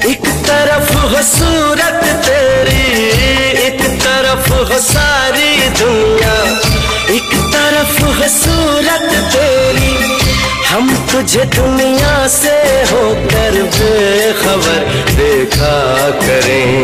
एक तरफ हो सूरत तेरी, एक तरफ हो सारी दुनिया, एक तरफ हो सूरत तेरी, हम तुझे दुनिया से होकर बेखबर देखा करें।